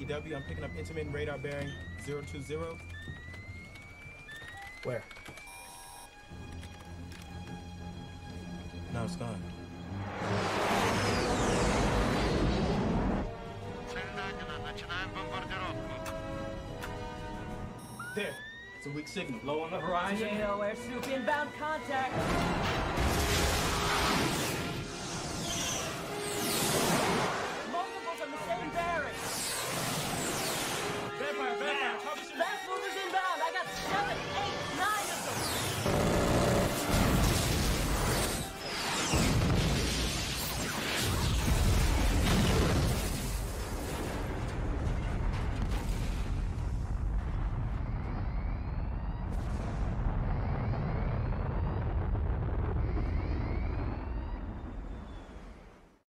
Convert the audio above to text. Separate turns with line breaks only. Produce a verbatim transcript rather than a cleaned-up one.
D W. I'm picking up intermittent radar bearing zero two zero.
Where?
No, it's gone. There. It's a weak signal.
Low on the horizon.
J O, air soup inbound contact.